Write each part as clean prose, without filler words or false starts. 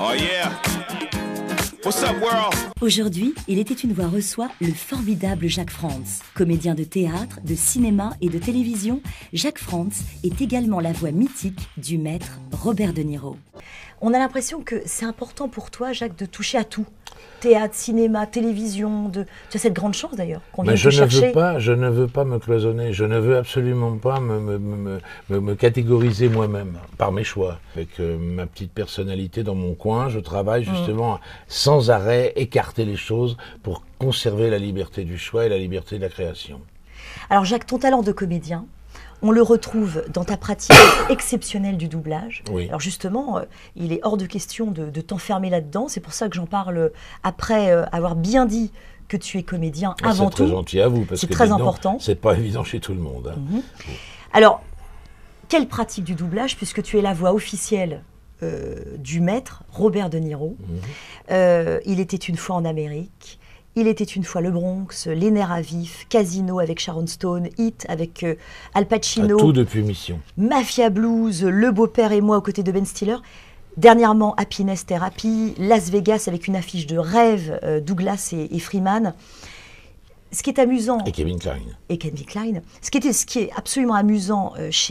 Oh yeah. What's up, world? Aujourd'hui, Il était une voix reçoit le formidable Jacques Frantz. Comédien de théâtre, de cinéma et de télévision, Jacques Frantz est également la voix mythique du maître Robert De Niro. On a l'impression que c'est important pour toi, Jacques, de toucher à tout. Théâtre, cinéma, télévision, tu as cette grande chance d'ailleurs qu'on vienne te chercher. Je ne veux pas me cloisonner, je ne veux absolument pas me catégoriser moi-même par mes choix. Avec ma petite personnalité dans mon coin, je travaille justement sans arrêt écarter les choses pour conserver la liberté du choix et la liberté de la création. Alors Jacques, ton talent de comédien, on le retrouve dans ta pratique exceptionnelle du doublage. Oui. Alors justement, il est hors de question de t'enfermer là-dedans. C'est pour ça que j'en parle après avoir bien dit que tu es comédien avant tout. C'est très gentil à vous, parce que c'est très important. C'est pas évident chez tout le monde. Hein. Alors, quelle pratique du doublage, puisque tu es la voix officielle du maître Robert De Niro. Il était une fois en Amérique. Il était une fois le Bronx, Les Nerfs à vif, Casino avec Sharon Stone, Hit avec Al Pacino. Tout depuis Mission. Mafia Blues, Le beau-père et moi aux côtés de Ben Stiller. Dernièrement, Happiness Therapy, Las Vegas avec une affiche de rêve, Douglas et Freeman. Ce qui est amusant... Et Kevin Kline. Et Kevin Kline. Ce qui est absolument amusant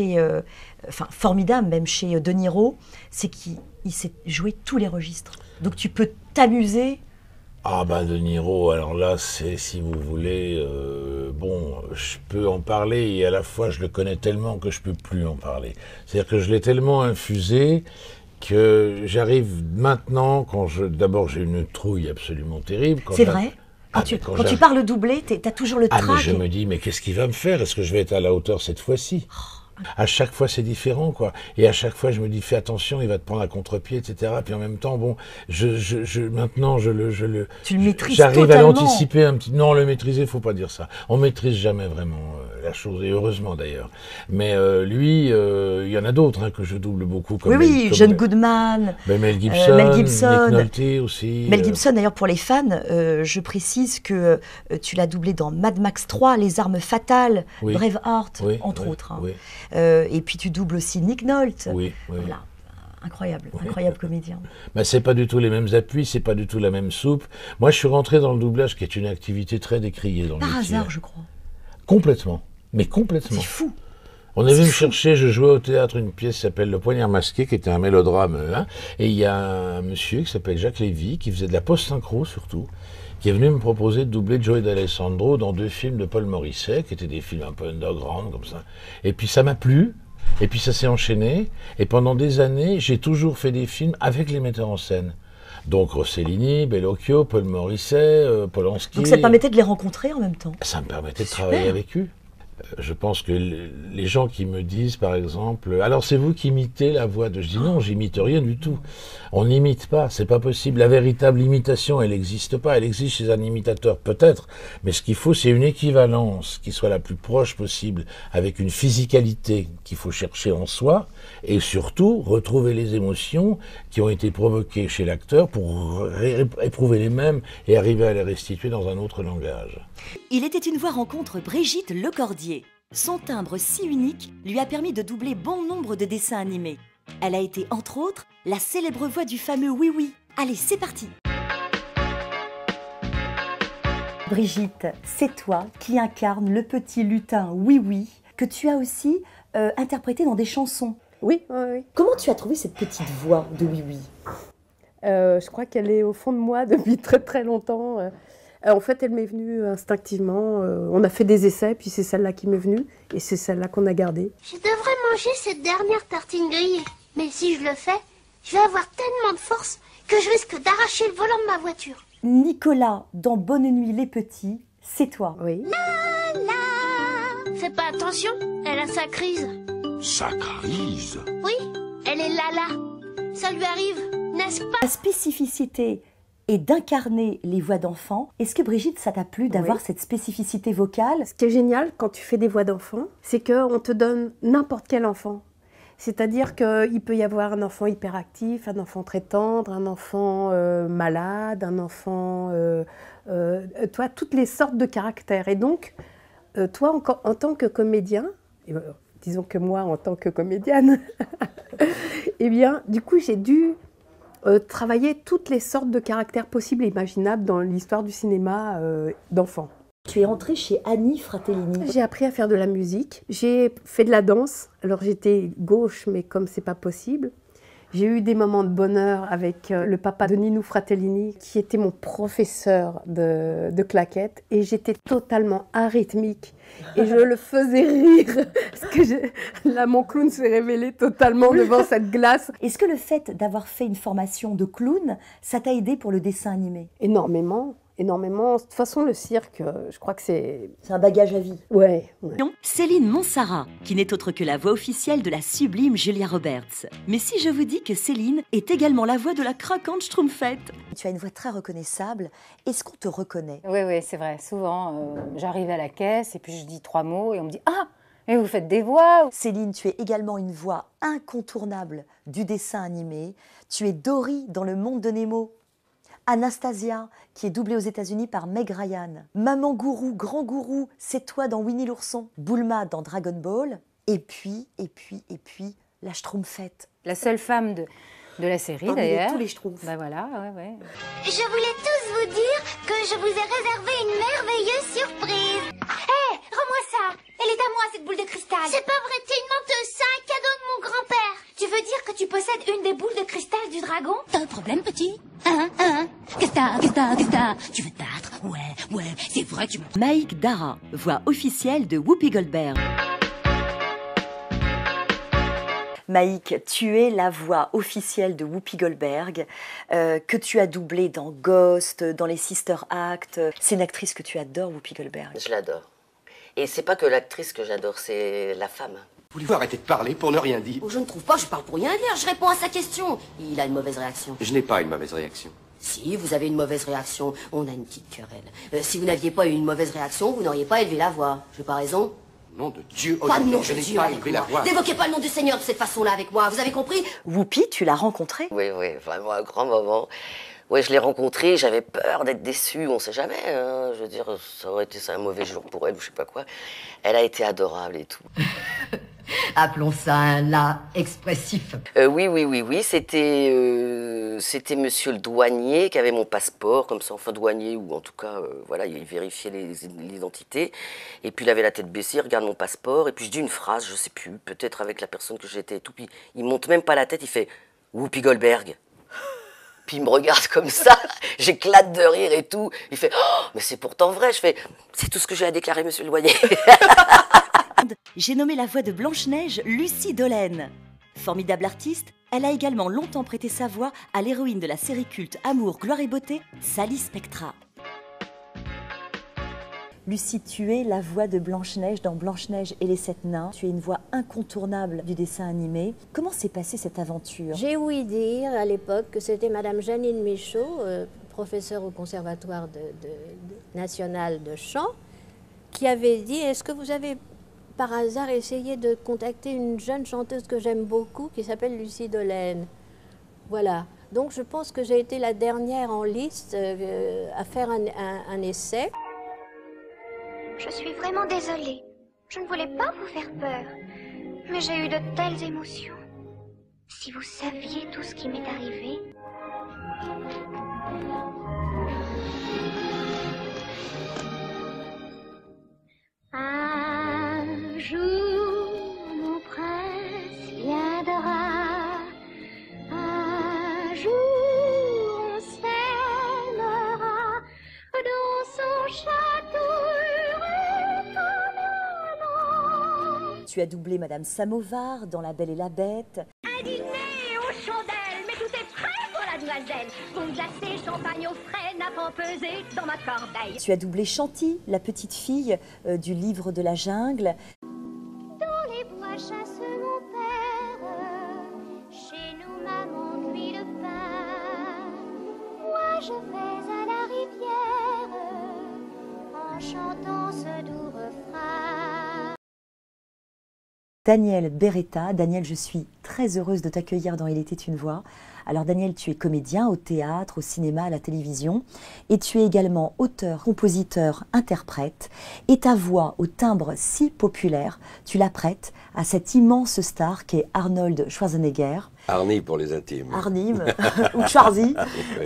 formidable même chez De Niro, c'est qu'il sait jouer tous les registres. Donc tu peux t'amuser... Ah bah De Niro, alors là, c'est, si vous voulez, bon, je peux en parler et à la fois je le connais tellement que je peux plus en parler. C'est-à-dire que je l'ai tellement infusé que j'arrive maintenant, d'abord j'ai une trouille absolument terrible. C'est vrai? Quand tu parles doublé, t'as toujours le trac. Mais je me dis, mais qu'est-ce qu'il va me faire? Est-ce que je vais être à la hauteur cette fois-ci? À chaque fois, c'est différent, quoi. Et à chaque fois, je me dis, fais attention, il va te prendre à contre-pied, etc. Puis en même temps, bon, maintenant, Tu le maîtrises j'arrive à totalement. l'anticiper un petit... Non, le maîtriser, faut pas dire ça. On maîtrise jamais vraiment la chose, et heureusement d'ailleurs. Mais lui, il y en a d'autres que je double beaucoup. Comme John Goodman, Mel Gibson, Nick Nolte aussi. Mel Gibson, d'ailleurs, pour les fans, je précise que tu l'as doublé dans Mad Max 3, Les armes fatales, Braveheart, entre autres. Oui. Et puis tu doubles aussi Nick Nolte. Oui. Voilà. Incroyable comédien. Ben, c'est pas du tout les mêmes appuis, c'est pas du tout la même soupe. Moi, je suis rentré dans le doublage, qui est une activité très décriée dans le métier. Par hasard, je crois. Complètement. Mais complètement. C'est fou. On est venu me chercher, je jouais au théâtre une pièce qui s'appelle Le Poignard Masqué, qui était un mélodrame. Et il y a un monsieur qui s'appelle Jacques Lévy, qui faisait de la post-synchro surtout, qui est venu me proposer de doubler Joey D'Alessandro dans 2 films de Paul Morisset, qui étaient des films un peu underground, comme ça. Et puis ça m'a plu, et puis ça s'est enchaîné, et pendant des années, j'ai toujours fait des films avec les metteurs en scène. Donc Rossellini, Bellocchio, Paul Morisset, Polanski... Donc ça te permettait de les rencontrer en même temps? Ça me permettait de travailler avec eux. Je pense que les gens qui me disent, par exemple, alors c'est vous qui imitez la voix de... Je dis non, j'imite rien du tout. On n'imite pas, c'est pas possible. La véritable imitation, elle n'existe pas. Elle existe chez un imitateur, peut-être. Mais ce qu'il faut, c'est une équivalence qui soit la plus proche possible, avec une physicalité qu'il faut chercher en soi, et surtout retrouver les émotions qui ont été provoquées chez l'acteur pour éprouver les mêmes et arriver à les restituer dans un autre langage. Il était une voix rencontre Brigitte Lecordier. Son timbre si unique lui a permis de doubler bon nombre de dessins animés. Elle a été, entre autres, la célèbre voix du fameux Oui Oui. Allez, c'est parti! Brigitte, c'est toi qui incarne le petit lutin Oui Oui, que tu as aussi interprété dans des chansons. Oui. Comment tu as trouvé cette petite voix de Oui Oui? Je crois qu'elle est au fond de moi depuis très très longtemps. En fait, elle m'est venue instinctivement. On a fait des essais, puis c'est celle-là qui m'est venue, et c'est celle-là qu'on a gardée. Je devrais manger cette dernière tartine grillée. Mais si je le fais, je vais avoir tellement de force que je risque d'arracher le volant de ma voiture. Nicolas, dans Bonne nuit les petits, c'est toi. Oui. La la. Fais pas attention, elle a sa crise. Sa crise? Oui, elle est là. Ça lui arrive, n'est-ce pas? La spécificité est d'incarner les voix d'enfants. Est-ce que Brigitte, ça t'a plu d'avoir cette spécificité vocale? Ce qui est génial quand tu fais des voix d'enfants, c'est qu'on te donne n'importe quel enfant. C'est-à-dire qu'il peut y avoir un enfant hyperactif, un enfant très tendre, un enfant malade, un enfant... toi, toutes les sortes de caractères. Et donc, toi, en tant que comédien, disons que moi, en tant que comédienne, eh bien, du coup, j'ai dû travailler toutes les sortes de caractères possibles et imaginables dans l'histoire du cinéma d'enfants. Tu es entrée chez Annie Fratellini. J'ai appris à faire de la musique, j'ai fait de la danse. Alors j'étais gauche, mais comme c'est pas possible. J'ai eu des moments de bonheur avec le papa de Ninou Fratellini, qui était mon professeur de claquettes. Et j'étais totalement arythmique. Et je le faisais rire. Parce que là, mon clown s'est révélé totalement devant cette glace. Est-ce que le fait d'avoir fait une formation de clown, ça t'a aidé pour le dessin animé? Énormément. Énormément. De toute façon, le cirque, je crois que c'est... C'est un bagage à vie. Ouais. Céline Monsarrat, qui n'est autre que la voix officielle de la sublime Julia Roberts. Mais si je vous dis que Céline est également la voix de la craquante Schtroumpfette? Tu as une voix très reconnaissable. Est-ce qu'on te reconnaît? Oui, c'est vrai. Souvent, j'arrive à la caisse et puis je dis 3 mots et on me dit « Ah, mais vous faites des voix !» Céline, tu es également une voix incontournable du dessin animé. Tu es Dory dans Le Monde de Nemo. Anastasia, qui est doublée aux États-Unis par Meg Ryan. Maman Gourou, Grand Gourou, c'est toi dans Winnie l'ourson. Bulma dans Dragon Ball. Et puis, la Schtroumpfette. La seule femme de la série, Parmi d'ailleurs. tous les Schtroumpfs. Bah voilà, ouais. Je voulais tous vous dire que je vous ai réservé une merveilleuse surprise. Hé, rends-moi ça. Elle est à moi, cette boule de cristal. C'est pas vrai, t'es une menteuse. C'est un cadeau de mon grand-père. Tu veux dire que tu possèdes une des boules de cristal du dragon? T'as un problème, petit? Qu'est-ce que t'as? Tu veux te battre? Ouais, c'est vrai, tu me... Maïk Dara, voix officielle de Whoopi Goldberg. Maïk, tu es la voix officielle de Whoopi Goldberg, que tu as doublée dans Ghost, dans les Sister Act. C'est une actrice que tu adores, Whoopi Goldberg. Je l'adore. Et c'est pas que l'actrice que j'adore, c'est la femme. Voulez-vous arrêter de parler pour ne rien dire? Oh, je ne trouve pas, je parle pour rien dire, je réponds à sa question. Il a une mauvaise réaction. Je n'ai pas une mauvaise réaction. Si, vous avez une mauvaise réaction, on a une petite querelle. Si vous n'aviez pas eu une mauvaise réaction, vous n'auriez pas élevé la voix. J'ai pas raison? Nom de Dieu, Pas de nom de je n'ai Dieu pas avec élevé la moi. voix. N'évoquez pas le nom du Seigneur de cette façon-là avec moi, vous avez compris? Whoopi, tu l'as rencontrée? Oui, vraiment un grand moment. Oui, je l'ai rencontrée, j'avais peur d'être déçue, on sait jamais. Hein. Je veux dire, ça aurait été un mauvais jour pour elle ou je sais pas quoi. Elle a été adorable et tout. Appelons ça un là expressif. Oui, c'était monsieur le douanier qui avait mon passeport, comme ça, enfin douanier, ou en tout cas, voilà, il vérifiait l'identité. Et puis il avait la tête baissée, il regarde mon passeport, et puis je dis une phrase, je sais plus, peut-être avec la personne que j'étais et tout, puis il monte même pas la tête, il fait « Whoopi Goldberg ». Puis il me regarde comme ça, j'éclate de rire et tout. Il fait oh, mais c'est pourtant vrai. Je fais c'est tout ce que j'ai à déclarer, monsieur le douanier. J'ai nommé la voix de Blanche-Neige Lucie Dolène. Formidable artiste, elle a également longtemps prêté sa voix à l'héroïne de la série culte Amour, Gloire et Beauté, Sally Spectra. Lucie, tu es la voix de Blanche-Neige dans Blanche-Neige et les 7 nains. Tu es une voix incontournable du dessin animé. Comment s'est passée cette aventure? J'ai ouï dire à l'époque que c'était Madame Janine Michaud, professeure au Conservatoire national de chant, qui avait dit « Est-ce que vous avez par hasard essayé de contacter une jeune chanteuse que j'aime beaucoup qui s'appelle Lucie Dolène ?» Voilà. Donc je pense que j'ai été la dernière en liste à faire un essai. Je suis vraiment désolée. Je ne voulais pas vous faire peur. Mais j'ai eu de telles émotions. Si vous saviez tout ce qui m'est arrivé... Un jour, mon prince viendra. Un jour, on s'aimera dans son château. Tu as doublé Madame Samovar dans La Belle et la Bête. Un dîner aux chandelles, mais tout est prêt pour la demoiselle. Bon glacé, champagne au frais, n'a pas pesé dans ma corbeille. Tu as doublé Chanty, la petite fille du livre de la jungle. Dans les bois chasse mon père, chez nous maman cuit le pain. Moi je vais à la rivière, en chantant ce doux refrain. Daniel Beretta. Daniel, je suis très heureuse de t'accueillir dans Il était une voix. Alors Daniel, tu es comédien au théâtre, au cinéma, à la télévision, et tu es également auteur, compositeur, interprète, et ta voix au timbre si populaire, tu la prêtes à cette immense star qui est Arnold Schwarzenegger. Arnie pour les intimes. Arnie ou Schwarzy.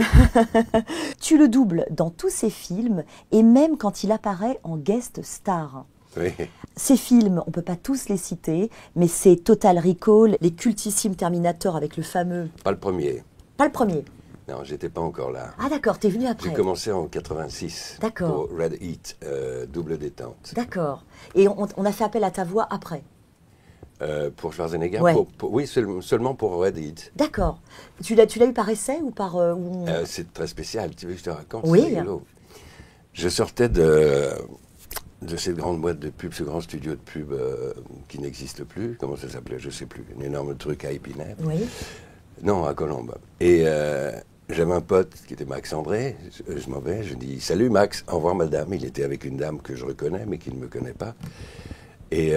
Tu le doubles dans tous ses films, et même quand il apparaît en guest star. Oui. Ces films, on ne peut pas tous les citer, mais c'est Total Recall, les cultissimes Terminator avec le fameux... Pas le premier. Pas le premier. Non, j'étais pas encore là. Ah d'accord, t'es venu après. J'ai commencé en 86 D'accord. pour Red Heat, double détente. D'accord. Et on a fait appel à ta voix après. Pour Schwarzenegger, Ouais. oui, seulement pour Red Heat. D'accord. Tu l'as eu par essai ou par... C'est très spécial, tu veux que je te raconte? Oui. C'est rigolo. Je sortais de cette grande boîte de pub, ce grand studio de pub qui n'existe plus. Comment ça s'appelait? Je ne sais plus. Un énorme truc à Épinay. Oui. Non, à Colombes. Et j'avais un pote qui était Max André. Je m'en vais, je dis « Salut Max, au revoir madame ». Il était avec une dame que je reconnais, mais qui ne me connaît pas. Et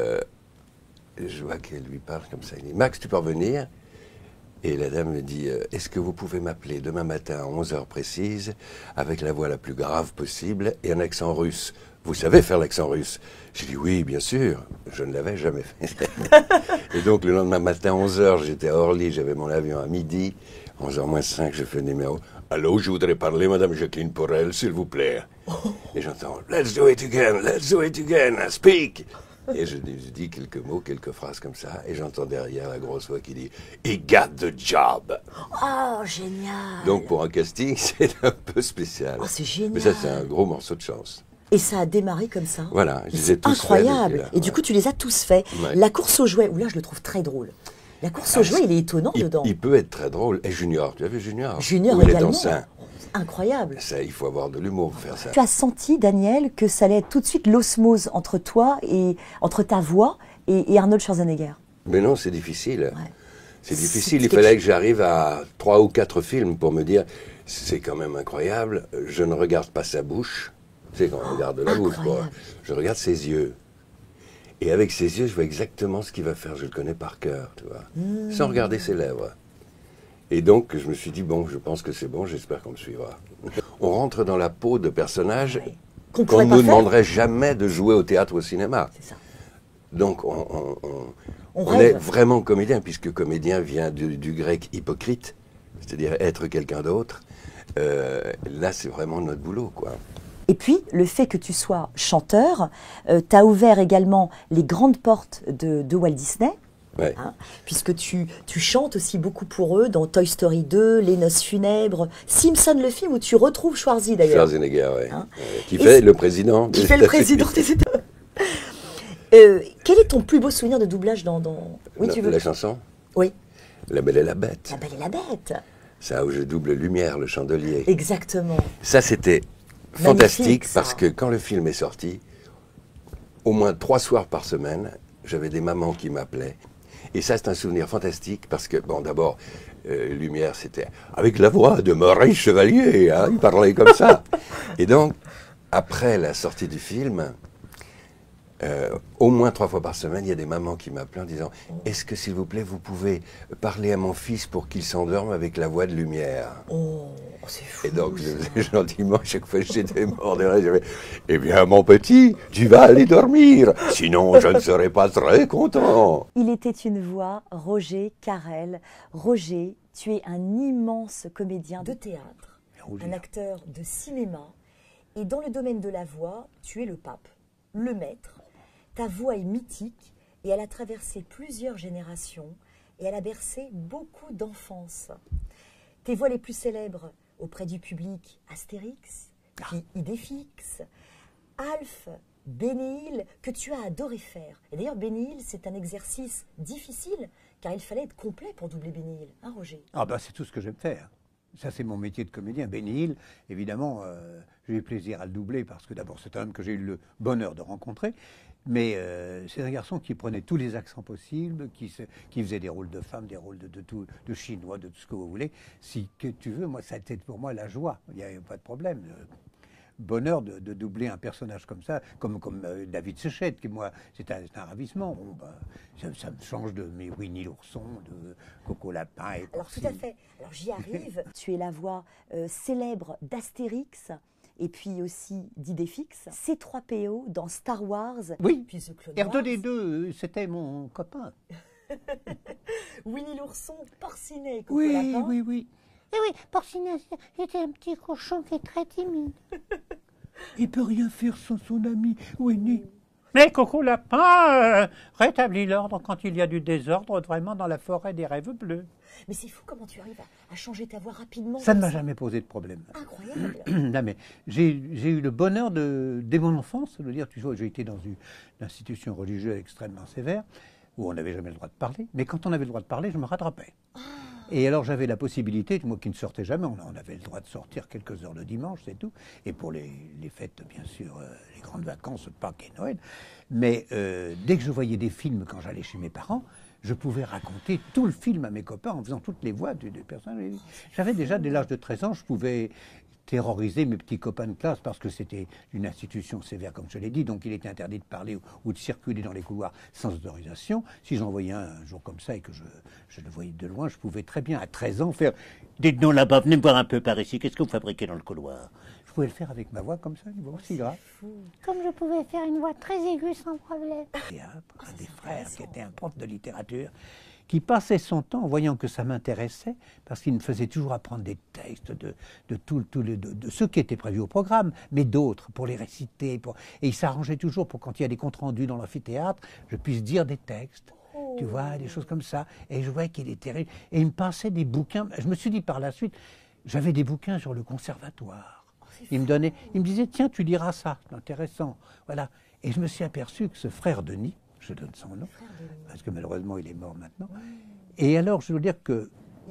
je vois qu'elle lui parle comme ça. Il dit « Max, tu peux revenir ?» Et la dame me dit « Est-ce que vous pouvez m'appeler demain matin à 11h précise, avec la voix la plus grave possible et un accent russe ? Vous savez faire l'accent russe ?» J'ai dit « Oui, bien sûr. » Je ne l'avais jamais fait. Et donc, le lendemain matin, 11h, j'étais à Orly, j'avais mon avion à midi. 11h moins 5, je fais le numéro. « Allô, je voudrais parler, madame Jacqueline Porel, s'il vous plaît. » Et j'entends « Let's do it again, speak !» Et je dis quelques mots, quelques phrases comme ça, et j'entends derrière la grosse voix qui dit « He got the job !» Oh, génial. Donc pour un casting, c'est un peu spécial. Oh, c'est génial. Mais ça, c'est un gros morceau de chance. Et ça a démarré comme ça. Voilà, je les ai tous incroyable. faits. Et du coup, tu les as tous faits. Ouais. La course aux jouets, où là, je le trouve très drôle. La course aux jouets, il est étonnant dedans. Il peut être très drôle. Et Junior, tu as vu Junior? Junior où il également. est enceint. Incroyable. Ça, il faut avoir de l'humour pour faire ça. Tu as senti, Daniel, que ça allait être tout de suite l'osmose entre toi et entre ta voix et Arnold Schwarzenegger? Mais non, c'est difficile. Ouais. C'est difficile. Il fallait que j'arrive à 3 ou 4 films pour me dire c'est quand même incroyable. Je ne regarde pas sa bouche. Tu sais, quand on regarde la bouche, quoi. Je regarde ses yeux. Et avec ses yeux, je vois exactement ce qu'il va faire. Je le connais par cœur, tu vois. Sans regarder ses lèvres. Et donc, je me suis dit, bon, je pense que c'est bon, j'espère qu'on me suivra. On rentre dans la peau de personnages qu'on ne nous demanderait jamais de jouer au théâtre ou au cinéma. C'est ça. Donc, on est vraiment comédien, puisque comédien vient du grec hypocrite, c'est-à-dire être quelqu'un d'autre. Là, c'est vraiment notre boulot, quoi. Et puis, le fait que tu sois chanteur, t'as ouvert également les grandes portes de Walt Disney. Ouais. Hein, puisque tu chantes aussi beaucoup pour eux dans Toy Story 2, Les Noces funèbres, Simpson le film où tu retrouves Schwarzy d'ailleurs. Schwarzenegger, oui. Hein, qui fait le président. Qui fait le président des États-Unis. Quel est ton plus beau souvenir de doublage dans... Oui, tu veux... La chanson? Oui. La Belle et la Bête. La Belle et la Bête. Ça, où je double Lumière, le chandelier. Exactement. Ça, c'était fantastique parce que quand le film est sorti, au moins 3 soirs par semaine, j'avais des mamans qui m'appelaient. Et ça, c'est un souvenir fantastique parce que, bon, d'abord, Lumière, c'était avec la voix de Maurice Chevalier, hein, il parlait comme ça. Et donc, après la sortie du film, au moins 3 fois par semaine, il y a des mamans qui m'appelaient en disant « Est-ce que, s'il vous plaît, vous pouvez parler à mon fils pour qu'il s'endorme avec la voix de Lumière ?» Oh, c'est fou. Et donc, je faisais gentiment, chaque fois que j'étais mort de rire, je disais « Eh bien, mon petit, tu vas aller dormir, sinon je ne serai pas très content. » Il était une voix, Roger Carrel. Roger, tu es un immense comédien de théâtre, un acteur de cinéma, et dans le domaine de la voix, tu es le pape, le maître. Ta voix est mythique et elle a traversé plusieurs générations et elle a bercé beaucoup d'enfance. Tes voix les plus célèbres auprès du public, Astérix, puis Idéfix, Alf, Bénil, que tu as adoré faire. Et d'ailleurs, Bénil, c'est un exercice difficile car il fallait être complet pour doubler Bénil, hein Roger? Ah bah c'est tout ce que j'aime faire. Ça, c'est mon métier de comédien. Bénil, évidemment, j'ai eu plaisir à le doubler parce que d'abord, c'est un homme que j'ai eu le bonheur de rencontrer. Mais c'est un garçon qui prenait tous les accents possibles, qui faisait des rôles de femmes, des rôles de chinois, de tout ce que vous voulez. Si que tu veux, moi, ça a été pour moi la joie. Il n'y a pas de problème. bonheur de doubler un personnage comme ça, comme David Séchette, qui moi, c'est un ravissement. Bon, ça me change de mes Winnie l'ourson, de Coco Lapin et Alors tout à fait. Alors j'y arrive. Tu es la voix célèbre d'Astérix. Et puis aussi d'Idéfix, C3PO dans Star Wars. Oui, puis The Clone R2D2, c'était mon copain. Winnie l'ourson, Porcinet, Coco Oui, Lapin. oui. Et oui, Porcinet était un petit cochon qui est très timide. Il peut rien faire sans son ami Winnie. Mais Coco Lapin rétablit l'ordre quand il y a du désordre vraiment dans la forêt des rêves bleus. Mais c'est fou comment tu arrives à changer ta voix rapidement. Ça ne m'a jamais posé de problème. Incroyable. Non, mais j'ai eu le bonheur dès mon enfance, de dire, tu vois, j'ai été dans une institution religieuse extrêmement sévère, où on n'avait jamais le droit de parler. Mais quand on avait le droit de parler, je me rattrapais. Et alors j'avais la possibilité, moi qui ne sortais jamais, on avait le droit de sortir quelques heures le dimanche, c'est tout. Et pour les fêtes, bien sûr, les grandes vacances, Pâques et Noël. Mais dès que je voyais des films quand j'allais chez mes parents, je pouvais raconter tout le film à mes copains en faisant toutes les voix des personnages. J'avais déjà, dès l'âge de 13 ans, je pouvais terroriser mes petits copains de classe parce que c'était une institution sévère, comme je l'ai dit, donc il était interdit de parler ou de circuler dans les couloirs sans autorisation. Si j'en voyais un jour comme ça et que je le voyais de loin, je pouvais très bien, à 13 ans, faire « Dites donc là-bas, venez me voir un peu par ici, qu'est-ce que vous fabriquez dans le couloir ?» Je pouvais le faire avec ma voix comme ça, une voix aussi grave. Comme je pouvais faire une voix très aiguë sans problème. Un des frères qui était un prof de littérature, qui passait son temps, en voyant que ça m'intéressait, parce qu'il me faisait toujours apprendre des textes de ceux qui étaient prévus au programme, mais d'autres, pour les réciter. Et il s'arrangeait toujours pour, quand il y a des comptes rendus dans l'amphithéâtre, je puisse dire des textes, tu vois, des choses comme ça. Et je voyais qu'il était terrible. Et il me passait des bouquins. Je me suis dit par la suite, j'avais des bouquins sur le conservatoire. Il me disait, tiens, tu liras ça, c'est intéressant. Voilà. Et je me suis aperçu que ce frère Denis, je donne son nom, parce que malheureusement il est mort maintenant. Et alors je veux dire que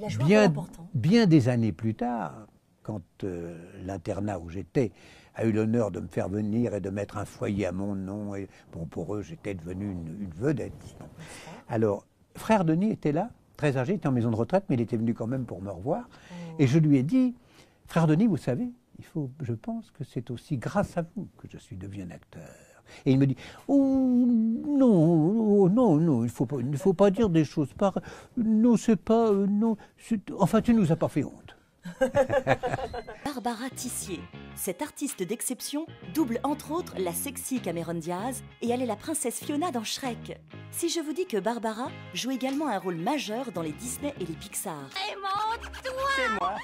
bien des années plus tard, quand l'internat où j'étais a eu l'honneur de me faire venir et de mettre un foyer à mon nom, et bon, pour eux j'étais devenu une vedette. Alors, frère Denis était là, très âgé, il était en maison de retraite, mais il était venu quand même pour me revoir. Et je lui ai dit, frère Denis, vous savez, je pense que c'est aussi grâce à vous que je suis devenu un acteur. Et il me dit, oh non, il ne faut pas dire des choses par... Non, c'est pas... non, enfin, tu nous as pas fait honte. Barbara Tissier, cette artiste d'exception, double entre autres la sexy Cameron Diaz et elle est la princesse Fiona dans Shrek. Si je vous dis que Barbara joue également un rôle majeur dans les Disney et les Pixar. C'est moi.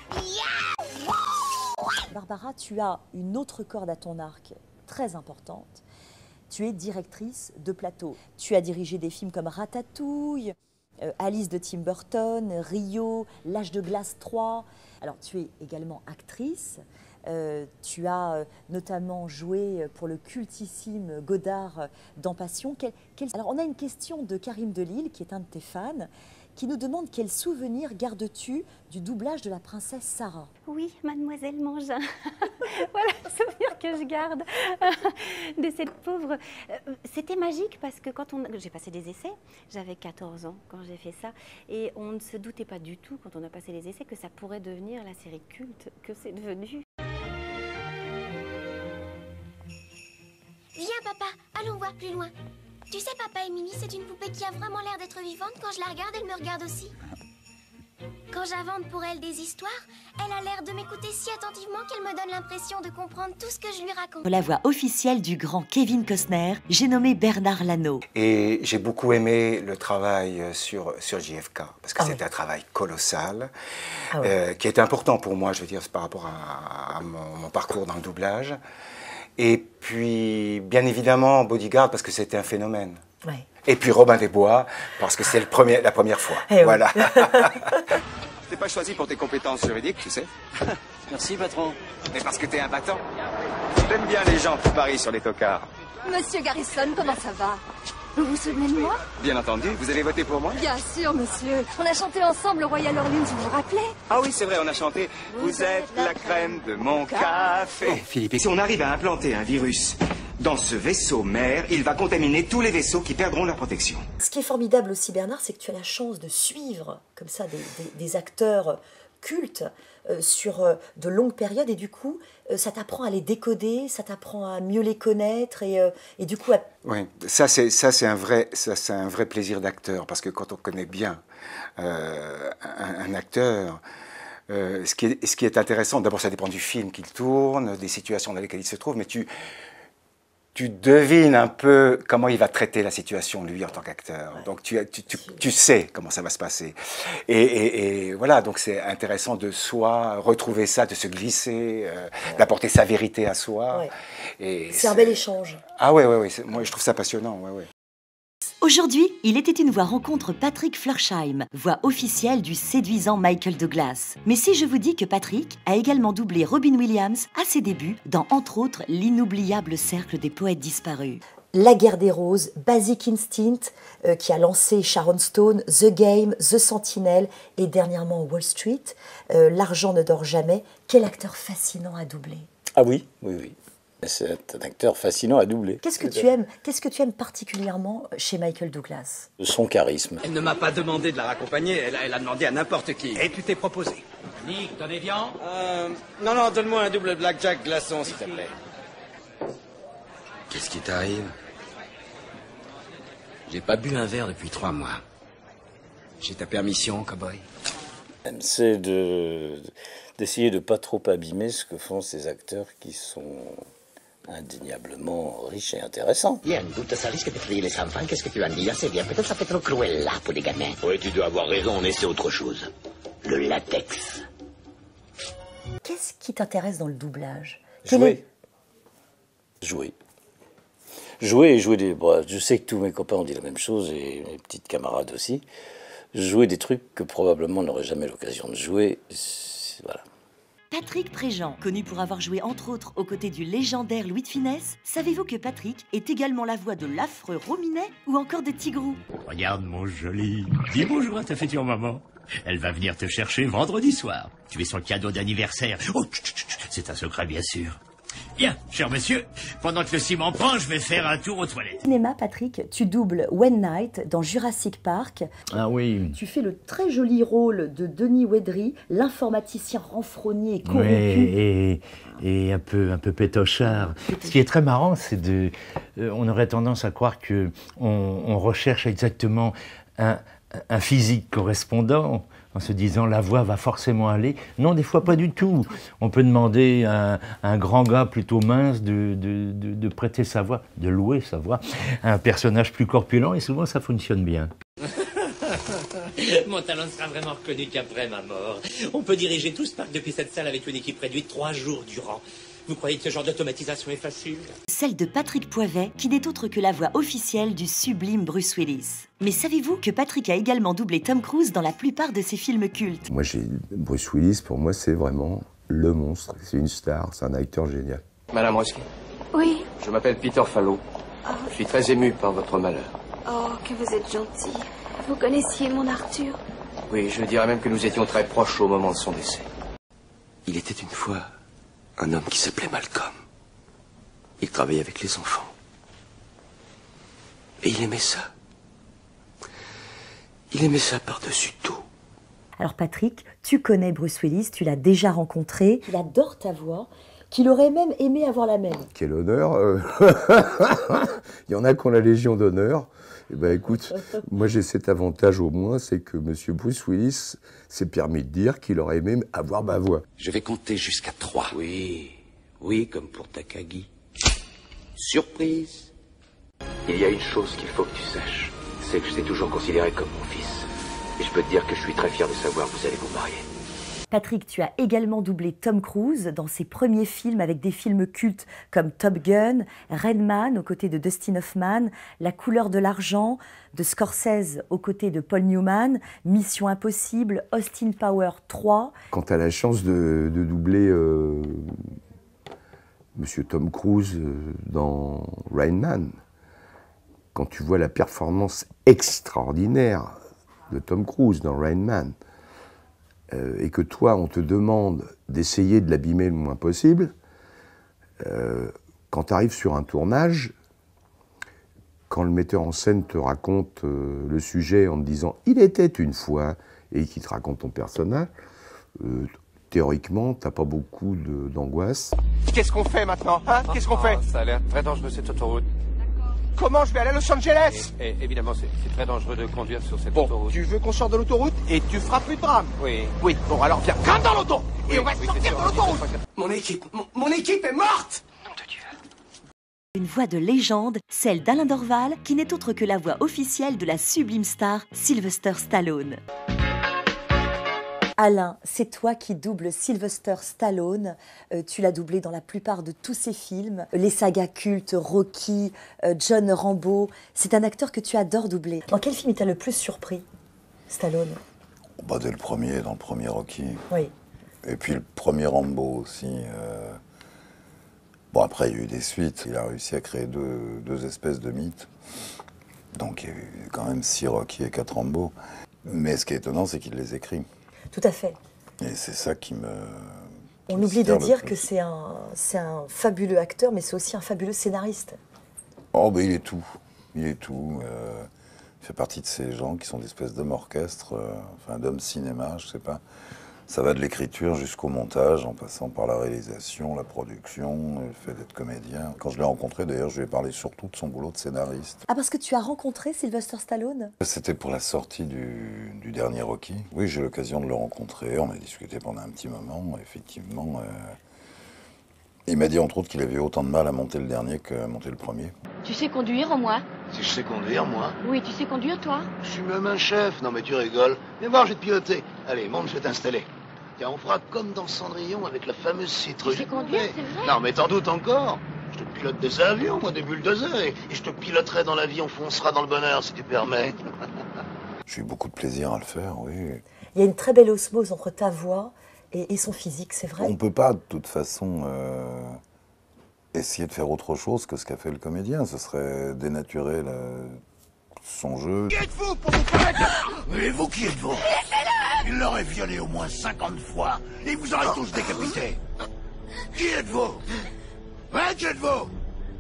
Barbara, tu as une autre corde à ton arc très importante. Tu es directrice de plateau. Tu as dirigé des films comme Ratatouille, Alice de Tim Burton, Rio, L'Âge de glace 3. Alors, tu es également actrice. Tu as notamment joué pour le cultissime Godard dans Passion. Alors, on a une question de Karim Delille, qui est un de tes fans, qui nous demande quel souvenir gardes-tu du doublage de la princesse Sarah? Oui, mademoiselle Mangin. Voilà le souvenir que je garde de cette pauvre... C'était magique parce que quand j'ai passé des essais, j'avais 14 ans quand j'ai fait ça, et on ne se doutait pas du tout, quand on a passé les essais, que ça pourrait devenir la série culte que c'est devenu. Viens, papa, allons voir plus loin. Tu sais, papa, Émilie, c'est une poupée qui a vraiment l'air d'être vivante. Quand je la regarde, elle me regarde aussi. Quand j'invente pour elle des histoires, elle a l'air de m'écouter si attentivement qu'elle me donne l'impression de comprendre tout ce que je lui raconte. La voix officielle du grand Kevin Costner, j'ai nommé Bernard Lano. Et j'ai beaucoup aimé le travail sur JFK, parce que c'était un travail colossal, qui était important pour moi, je veux dire, par rapport à mon parcours dans le doublage. Et puis, bien évidemment, Bodyguard, parce que c'était un phénomène. Ouais. Et puis Robin des Bois, parce que c'est la première fois. Voilà. T'es pas choisi pour tes compétences juridiques, tu sais. Merci, patron. Mais parce que t'es un battant. J'aime bien les gens qui parient sur les tocards. Monsieur Garrison, comment ça va? Vous vous souvenez de moi? Bien entendu, vous avez voté pour moi? Bien sûr, monsieur. On a chanté ensemble le Royal Orleans, vous vous rappelez? Ah oui, c'est vrai, on a chanté « Vous êtes la crème de mon café ». Oh, Philippe, et si on arrive à implanter un virus dans ce vaisseau mère, il va contaminer tous les vaisseaux qui perdront leur protection. Ce qui est formidable aussi, Bernard, c'est que tu as la chance de suivre comme ça des acteurs cultes sur de longues périodes et du coup, ça t'apprend à les décoder, ça t'apprend à mieux les connaître et du coup à... Oui, ça c'est un vrai plaisir d'acteur parce que quand on connaît bien un acteur, ce qui est intéressant, d'abord ça dépend du film qu'il tourne, des situations dans lesquelles il se trouve, mais tu devines un peu comment il va traiter la situation, lui, en tant qu'acteur. Ouais. Donc, tu sais comment ça va se passer. Et voilà, donc c'est intéressant de soi, retrouver ça, de se glisser, d'apporter sa vérité à soi. Ouais. C'est un bel échange. Ah ouais, moi je trouve ça passionnant, ouais. Aujourd'hui, il était une voix rencontre Patrick Florsheim, voix officielle du séduisant Michael Douglas. Mais si je vous dis que Patrick a également doublé Robin Williams à ses débuts dans, entre autres, l'inoubliable Cercle des poètes disparus. La guerre des roses, Basic Instinct, qui a lancé Sharon Stone, The Game, The Sentinel et dernièrement Wall Street, L'argent ne dort jamais. Quel acteur fascinant à doubler. Ah oui. C'est un acteur fascinant à doubler. Qu'est-ce que tu aimes particulièrement chez Michael Douglas? Son charisme. Elle ne m'a pas demandé de la raccompagner, elle a demandé à n'importe qui. Et tu t'es proposé. Nick, t'en es viand? Non, donne-moi un double blackjack glaçon, s'il te plaît. Qu'est-ce qui t'arrive? J'ai pas bu un verre depuis 3 mois. J'ai ta permission, cowboy? C'est d'essayer de pas trop abîmer ce que font ces acteurs qui sont indéniablement riche et intéressant. Bien, tout ça risque d'effrayer les enfants. Qu'est-ce que tu en dis? C'est bien, peut-être ça fait trop cruel là pour les gamins. Oui, tu dois avoir raison, on essaie autre chose. Le latex. Qu'est-ce qui t'intéresse dans le doublage? Jouer. Jouer et jouer des... Bon, je sais que tous mes copains ont dit la même chose, et mes petites camarades aussi. Jouer des trucs que probablement on n'aurait jamais l'occasion de jouer, voilà. Patrick Préjean, connu pour avoir joué entre autres aux côtés du légendaire Louis de Funès, savez-vous que Patrick est également la voix de l'affreux Rominet ou encore de Tigrou? Regarde mon joli, dis bonjour à ta future maman. Elle va venir te chercher vendredi soir. Tu es son cadeau d'anniversaire. Oh, c'est un secret bien sûr. Bien, cher monsieur, pendant que le ciment prend, je vais faire un tour aux toilettes. Cinéma, Patrick, tu doubles Wayne Knight dans Jurassic Park. Ah oui. Tu fais le très joli rôle de Denis Wedry, l'informaticien renfrogné et corrompu. Oui, et un peu pétochard. Ce qui est très marrant, c'est on aurait tendance à croire que on recherche exactement un physique correspondant, en se disant la voix va forcément aller. Non, des fois pas du tout. On peut demander à un grand gars plutôt mince de prêter sa voix, de louer sa voix, à un personnage plus corpulent, et souvent ça fonctionne bien. Mon talent ne sera vraiment reconnu qu'après ma mort. On peut diriger tout ce parc depuis cette salle avec une équipe réduite 3 jours durant. Vous croyez que ce genre d'automatisation est facile? Celle de Patrick Poivet, qui n'est autre que la voix officielle du sublime Bruce Willis. Mais savez-vous que Patrick a également doublé Tom Cruise dans la plupart de ses films cultes? Moi, Bruce Willis, pour moi, c'est vraiment le monstre. C'est une star, c'est un acteur génial. Madame Ruskin. Oui. Je m'appelle Peter Fallow. Je suis très ému par votre malheur. Oh, que vous êtes gentil. Vous connaissiez mon Arthur? Oui, je dirais même que nous étions très proches au moment de son décès. Il était une fois un homme qui s'appelait Malcolm. Il travaillait avec les enfants. Et il aimait ça. Il aimait ça par-dessus tout. Alors Patrick, tu connais Bruce Willis, tu l'as déjà rencontré, il adore ta voix, qu'il aurait même aimé avoir la même. Quel honneur. Il y en a qui ont la Légion d'honneur. Eh ben écoute, moi j'ai cet avantage au moins, c'est que monsieur Bruce Willis s'est permis de dire qu'il aurait aimé avoir ma voix. Je vais compter jusqu'à 3. Oui, comme pour Takagi. Surprise. Il y a une chose qu'il faut que tu saches, c'est que je t'ai toujours considéré comme mon fils. Et je peux te dire que je suis très fier de savoir que vous allez vous marier. Patrick, tu as également doublé Tom Cruise dans ses premiers films avec des films cultes comme Top Gun, Rain Man aux côtés de Dustin Hoffman, La couleur de l'argent de Scorsese aux côtés de Paul Newman, Mission Impossible, Austin Power 3. Quand tu as la chance de doubler monsieur Tom Cruise dans Rain Man, quand tu vois la performance extraordinaire de Tom Cruise dans Rain Man, et que toi, on te demande d'essayer de l'abîmer le moins possible, quand tu arrives sur un tournage, quand le metteur en scène te raconte le sujet en te disant « il était une fois » et qu'il te raconte ton personnage, Théoriquement, t'as pas beaucoup d'angoisse. Qu'est-ce qu'on fait maintenant, hein? Qu'est-ce qu'on fait? Ça a l'air très dangereux cette autoroute. Comment je vais aller à Los Angeles? Évidemment, c'est très dangereux de conduire sur cette autoroute. Tu veux qu'on sorte de l'autoroute et tu feras plus de drame? Oui. Oui, bon alors viens, grimpe dans l'auto et on va sortir de l'autoroute. Mon équipe est morte. Une voix de légende, celle d'Alain Dorval, qui n'est autre que la voix officielle de la sublime star Sylvester Stallone. Alain, c'est toi qui doubles Sylvester Stallone. Tu l'as doublé dans la plupart de tous ses films. Les sagas cultes, Rocky, John Rambo. C'est un acteur que tu adores doubler. Dans quel film t'a le plus surpris, Stallone? Dès le premier, dans le premier Rocky. Oui. Et puis le premier Rambo aussi. Bon, après, il y a eu des suites. Il a réussi à créer deux espèces de mythes. Donc, il y a eu quand même 6 Rocky et 4 Rambo. Mais ce qui est étonnant, c'est qu'il les écrit. Tout à fait. Et c'est ça qui me... On oublie de dire que c'est un fabuleux acteur, mais c'est aussi un fabuleux scénariste. Oh, il est tout. Il est tout. Il fait partie de ces gens qui sont des espèces d'hommes orchestre, d'hommes cinéma, je sais pas. Ça va de l'écriture jusqu'au montage, en passant par la réalisation, la production, le fait d'être comédien. Quand je l'ai rencontré, d'ailleurs, je lui ai parlé surtout de son boulot de scénariste. Ah, parce que tu as rencontré Sylvester Stallone? C'était pour la sortie du dernier Rocky. Oui, j'ai eu l'occasion de le rencontrer. On a discuté pendant un petit moment. Effectivement, il m'a dit entre autres qu'il avait eu autant de mal à monter le dernier qu'à monter le premier. Tu sais conduire, moi? Si je sais conduire, moi? Oui, tu sais conduire, toi? Je suis même un chef. Non, mais tu rigoles. Viens voir, je vais te piloter. Allez, monte, je vais t'installer. Tiens, on fera comme dans Cendrillon avec la fameuse citrouille. Tu sais conduire, c'est vrai? Non, mais t'en doutes encore. Je te pilote des avions, moi, des bulldozers, et je te piloterai dans la vie, on foncera dans le bonheur, si tu permets. J'ai eu beaucoup de plaisir à le faire, oui. Il y a une très belle osmose entre ta voix et son physique, c'est vrai? On ne peut pas, de toute façon, essayer de faire autre chose que ce qu'a fait le comédien. Ce serait dénaturer son jeu. Qui êtes-vous pour vous permettre? Mais vous, qui êtes-vous? Il l'aurait violé au moins 50 fois et vous aurez tous décapité. Qui êtes-vous? Qui êtes-vous?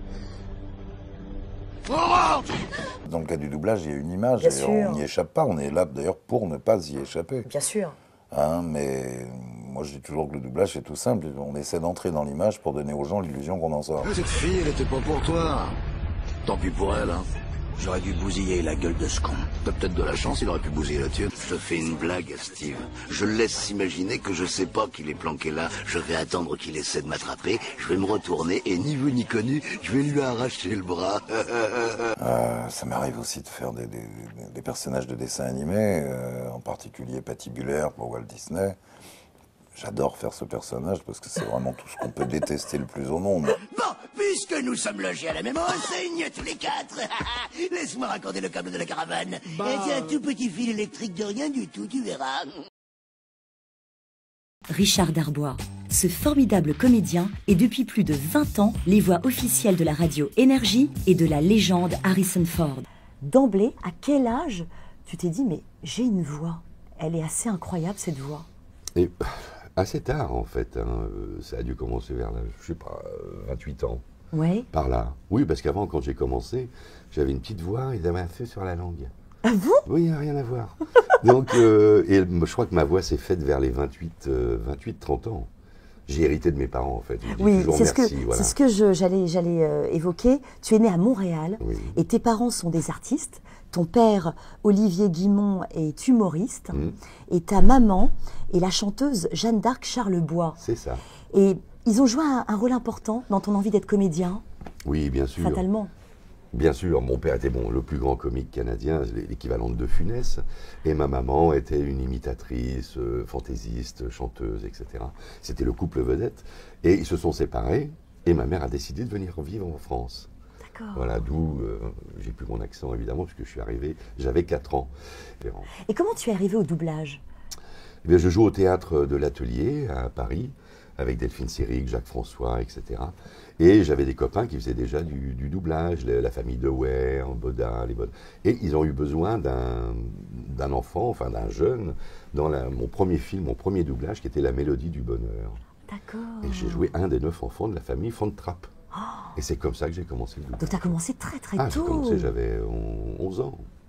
Dans le cas du doublage, il y a une image Bien et sûr. on n'y échappe pas. On est là d'ailleurs pour ne pas y échapper. Bien sûr. Mais moi je dis toujours que le doublage c'est tout simple. On essaie d'entrer dans l'image pour donner aux gens l'illusion qu'on en sort. Cette fille, elle était pas pour toi. Tant pis pour elle, hein. J'aurais dû bousiller la gueule de ce con. T'as peut-être de la chance, il aurait pu bousiller la tienne. Je te fais une blague, Steve. Je le laisse s'imaginer que je sais pas qu'il est planqué là. Je vais attendre qu'il essaie de m'attraper. Je vais me retourner et ni vu ni connu, je vais lui arracher le bras. Ça m'arrive aussi de faire des personnages de dessins animés, en particulier Patibulaire pour Walt Disney. J'adore faire ce personnage parce que c'est vraiment tout ce qu'on peut détester le plus au monde. Bon, puisque nous sommes logés à la même enseigne, tous les 4, laisse-moi raccorder le câble de la caravane. C'est un tout petit fil électrique de rien du tout, tu verras. Richard Darbois. Ce formidable comédien est depuis plus de 20 ans les voix officielles de la radio Énergie et de la légende Harrison Ford. D'emblée, à quel âge tu t'es dit, mais j'ai une voix, elle est assez incroyable cette voix? Et assez tard en fait, ça a dû commencer vers, je sais pas, 28 ans. Ouais. Par là. Oui, parce qu'avant, quand j'ai commencé, j'avais une petite voix, ils avaient un feu sur la langue. Ah bon? Oui, rien à voir. Donc, et je crois que ma voix s'est faite vers les 28-30 ans. J'ai hérité de mes parents, en fait. Oui, c'est voilà. ce que j'allais évoquer. Tu es né à Montréal et tes parents sont des artistes. Ton père, Olivier Guimond, est humoriste et ta maman est la chanteuse Jeanne d'Arc Charlebois. C'est ça. Et ils ont joué un rôle important dans ton envie d'être comédien? Oui, bien sûr. Fatalement. Bien sûr, mon père était le plus grand comique canadien, l'équivalent de De Funès, et ma maman était une imitatrice, fantaisiste, chanteuse, etc. C'était le couple vedette, et ils se sont séparés, et ma mère a décidé de venir vivre en France. D'accord. Voilà, d'où j'ai plus mon accent évidemment, puisque je suis arrivé, j'avais 4 ans. Et comment tu es arrivé au doublage? Eh bien, je joue au théâtre de l'Atelier à Paris, avec Delphine Seyrig, Jacques François, etc. Et j'avais des copains qui faisaient déjà du doublage, la famille Dewaer, Baudin, et ils ont eu besoin d'un enfant, enfin d'un jeune, dans mon premier film, mon premier doublage, qui était La Mélodie du Bonheur. D'accord. Et j'ai joué un des 9 enfants de la famille Von Trapp. Et c'est comme ça que j'ai commencé le doublage. Donc tu as commencé très tôt. J'ai commencé, j'avais 11 ans.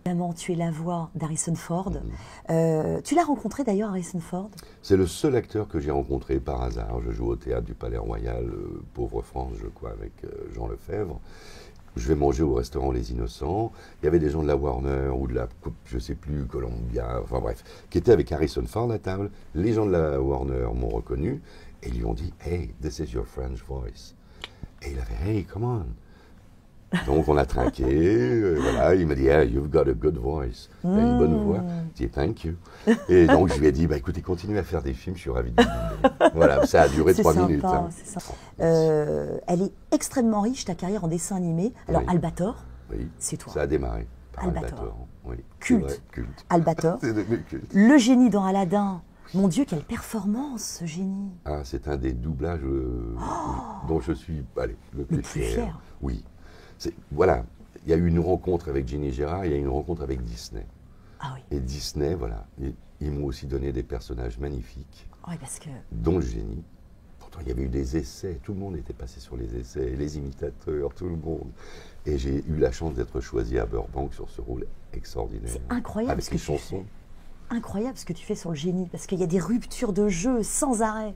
notamment tu es la voix d'Harrison Ford. Tu l'as rencontré d'ailleurs, Harrison Ford? C'est le seul acteur que j'ai rencontré par hasard. Je joue au théâtre du Palais Royal, Pauvre France, je crois, avec Jean Lefebvre. Je vais manger au restaurant Les Innocents. Il y avait des gens de la Warner ou de la, je sais plus, Columbia, enfin bref, qui étaient avec Harrison Ford à table. Les gens de la Warner m'ont reconnu et ils lui ont dit « Hey, this is your French voice ». Et il a fait « Hey, come on ». Donc on a trinqué, voilà, il m'a dit yeah, you've got a good voice, t'as une bonne voix. J'ai dit thank you. Et donc je lui ai dit bah écoutez, continuez à faire des films, je suis ravi de vous. Voilà, ça a duré 3 minutes. Hein. Elle est extrêmement riche, ta carrière en dessin animé. Alors oui. Albator, oui. C'est toi. Ça a démarré par Albator. Oui. Culte. Vrai, culte. Albator. Le génie dans Aladdin. Mon Dieu, quelle performance, ce génie. Ah, c'est un des doublages dont je suis le plus fier. Oui. Voilà, il y a eu une rencontre avec Jenny Gérard, il y a eu une rencontre avec Disney. Ah oui. Et Disney, voilà, ils m'ont aussi donné des personnages magnifiques, oui, parce que... dont le génie. Pourtant, il y avait eu des essais, tout le monde était passé sur les essais, les imitateurs, tout le monde. Et j'ai eu la chance d'être choisi à Burbank sur ce rôle extraordinaire. C'est incroyable avec ce que les tu chansons. fais. Incroyable ce que tu fais sur le génie, parce qu'il y a des ruptures de jeu sans arrêt.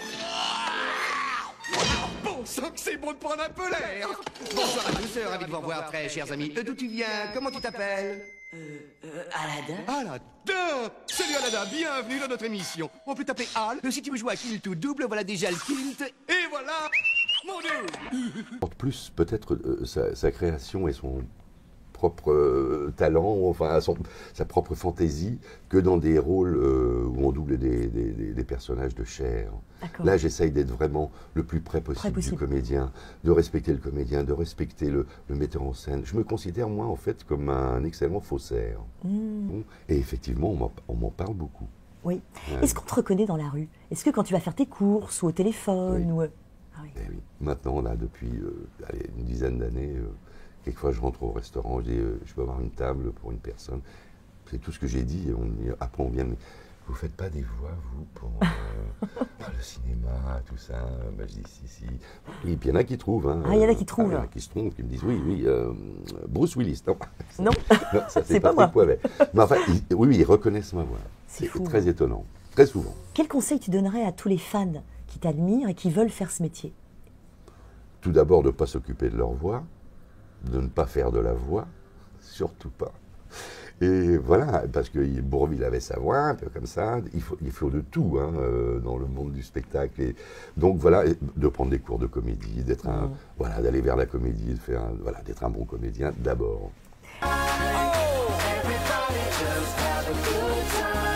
Bon sang que c'est bon de prendre un peu l'air. Bonsoir à tous, ravi de vous revoir, très chers amis. D'où tu viens? Comment tu t'appelles? Aladdin. Aladdin! Salut Aladdin, bienvenue dans notre émission. On peut t'appeler Al. Si tu veux jouer à Kilt ou double, voilà déjà le Kilt. Et voilà, mon Dieu! Plus peut-être sa création et son propre talent, enfin sa propre fantaisie, que dans des rôles où on double des personnages de chair. Là, j'essaye d'être vraiment le plus près possible du comédien, de respecter le comédien, de respecter le metteur en scène. Je me considère, moi, en fait, comme un excellent faussaire. Et effectivement, on m'en parle beaucoup. Oui. Est-ce qu'on te reconnaît dans la rue? Est-ce que quand tu vas faire tes courses ou au téléphone ou... Ah oui. Oui. Maintenant, là, depuis une dizaine d'années, quelquefois, je rentre au restaurant, je dis je peux avoir une table pour une personne. C'est tout ce que j'ai dit. Après, on vient mais vous faites pas des voix, vous, pour le cinéma, tout ça? Ben, je dis si. Et puis il y en a qui trouvent. Hein, il y en a qui trouvent. Il y en a qui se trompent, qui me disent oui, Bruce Willis. Non, non, ça c'est pas moi. Mais enfin, ils reconnaissent ma voix. C'est très étonnant, très souvent. Quel conseil tu donnerais à tous les fans qui t'admirent et qui veulent faire ce métier? Tout d'abord, de ne pas s'occuper de leur voix, de ne pas faire de la voix, surtout pas. Et voilà, parce que Bourvil avait sa voix, un peu comme ça, il faut de tout dans le monde du spectacle. Et donc voilà, de prendre des cours de comédie, d'être d'aller vers la comédie, d'être un bon comédien d'abord. Oh, everybody just have a good time.